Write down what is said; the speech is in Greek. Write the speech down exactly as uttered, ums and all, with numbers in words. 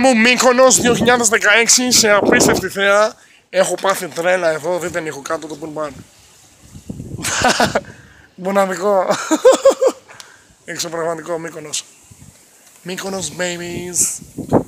Μου Μύκονος δύο χιλιάδες δεκαέξι σε απίστευτη θέα. Έχω πάθει τρέλα εδώ, δείτε έχω κάτω το πουλμάν. Μοναδικό. Εξωπραγματικό Μύκονος. Μύκονος babies.